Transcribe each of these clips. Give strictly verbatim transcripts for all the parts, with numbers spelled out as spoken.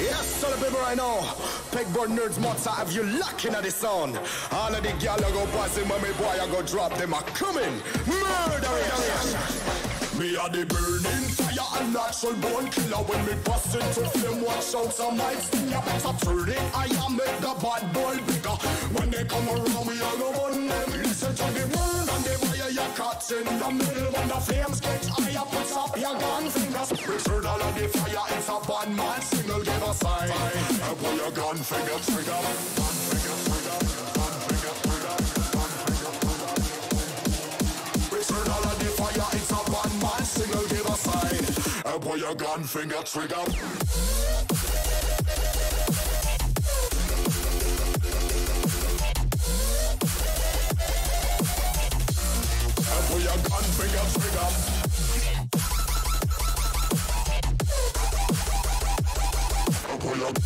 Yes, tell the people right now. Pegboard nerds must have you locking at the sound. All of the gal I go passing when me boy I go drop them a coming. Murder. Me a the burning fire and natural born killer. When me bust into flame, watch out some mics. You better turn it, I am make the bad boy bigger. When they come around me, I go on them. Listen to the word and the fire you caught in the middle. When the flames get higher, put up your gun fingers. Return all of the fire, it's a bad man single, give a sign. And put your gun finger trigger. Gun finger trigger. Gun finger trigger. Gun finger trigger. Return all of the fire, it's a bad man single, give a sign. And put your gun finger trigger. Put your gun finger trigger. Put your,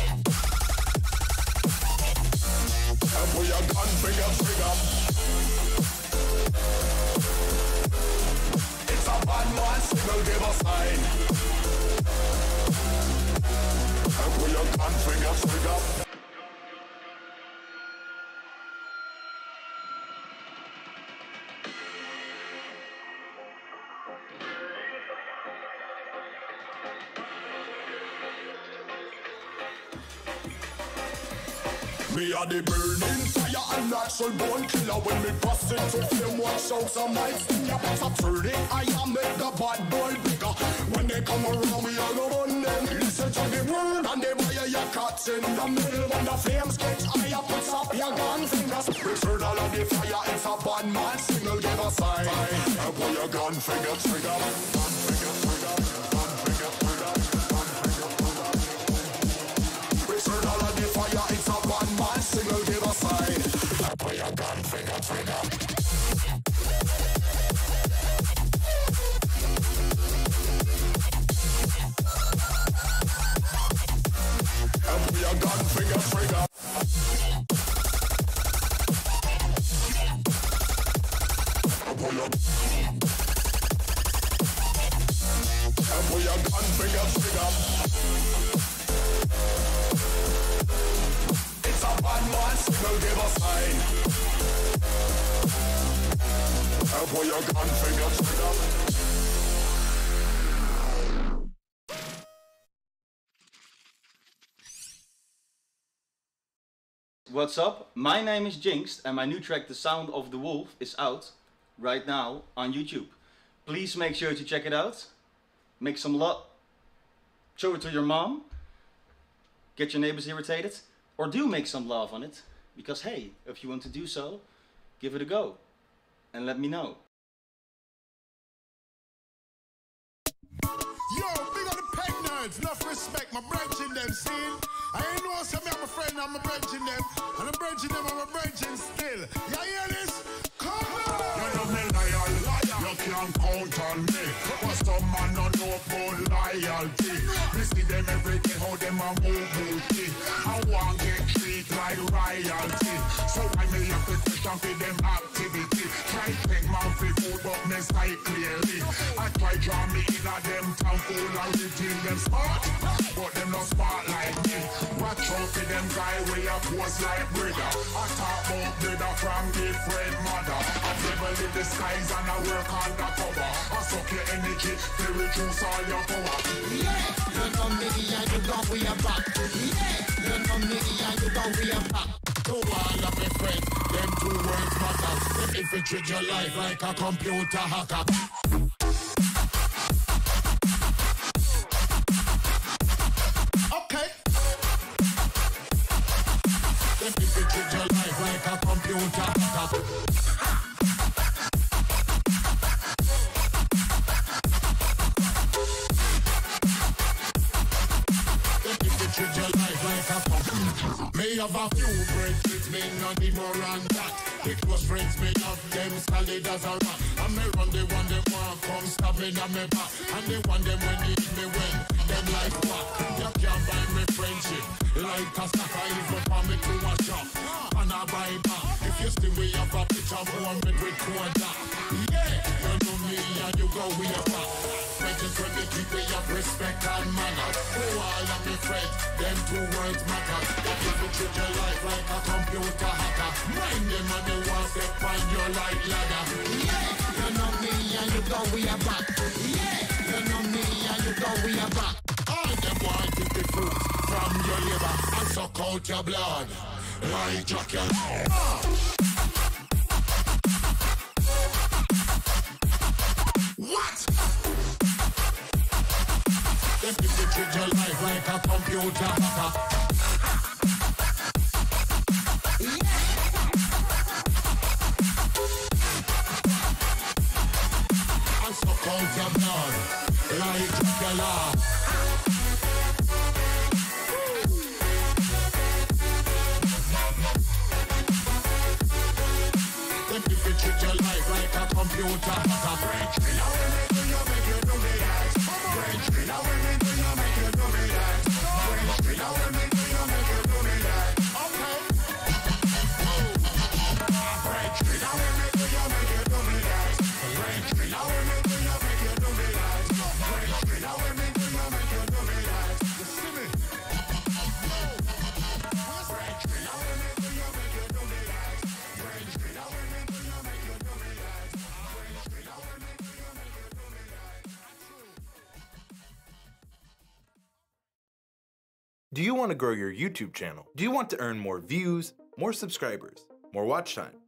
put your gun finger trigger. It's a bad man signal, give a sign. Put your gun finger trigger. Me a the burning fire and natural born killer. When me bust into flame, watch out some mics. You better turn it, I am make the bad boy bigger. When they come around me, I go on them. Listen to the word and they fire your caught in the middle. When the flames get higher, put up your gun fingers. Return all of the fire, it's a bad man signal, give a sign. And put your gun finger trigger. Gun finger trigger. Gun finger trigger. Gun finger trigger. Return all of the fire, it's a bad man signal, give a sign. And put your gun finger trigger. And put your gun finger trigger. And put your, and put your gun finger trigger. It's a bad man signal, give a sign. And put your gun finger trigger. What's up? My name is Jinxed and my new track The Sound of the Wolf is out right now on YouTube. Please make sure to check it out. Make some love. Show it to your mom. Get your neighbors irritated. Or do make some love on it. Because hey, if you want to do so, give it a go. And let me know. Yo, big on the peg nerds. Enough respect, my brethren them, see? I ain't know some of my friend, I'm a brethren them. And I'm brethren them, I'm a brethren still. You hear this? Come on! You know me liar, liar. You can't count on me. But some man don't know about loyalty. We see them every day, how them a move booty. I want get treat like royalty. So I may have to question for them activity. Try take man for food, but me sight clearly. I try draw me in a them town full of routine. Them smart, but them not smart like me. Watch out for them guy where you pose like brother. I talk about brother from different mother. I never live the skies and I work undercover. I suck your energy to reduce all your power. Yeah, you know me and you know we are back. Yeah, you know me and you know we are back. To all of my friends, them two words matter. Them infiltrate your life like a computer hacker. Okay. Them infiltrate your life like a computer hacker. Me have a few friends, me not the more than that. The close friends, me have them solid as a rock. And me run the one them want come stabbing on me back. And the one them when need me when them like what? You can't buy me friendship like a sucker even for me to a shop. And I buy back. If you still we have a picture more me with quarter. Yeah, you know me and you go we are back. Friends when me People have respect and manners. Oh, all of me friends, them two words matter. That if you treat your life like a computer hacker, mind them and they want to find your light ladder. Yeah, you know me and you know we are back. Yeah, you know me and you know we are back. All them want to the fruit from your liver and suck out your blood like Dracula. What? Them people treat your life like a computer hacker. And suck out your blood like Dracula. If you treat your life like a computer hacker, French, now when they do you make you do me that. French, now when they do you make you do me that. French, now when they do you make you do me that. Okay. French, now when they do you make you do me that. French, now when they do you make you do me that. French, now when they do you make you do me that. You see me? French, now when they do you make you do me that. French, now when they do you make you do me that. French, now when they do you make you do me that. Do you want to grow your YouTube channel? Do you want to earn more views, more subscribers, more watch time?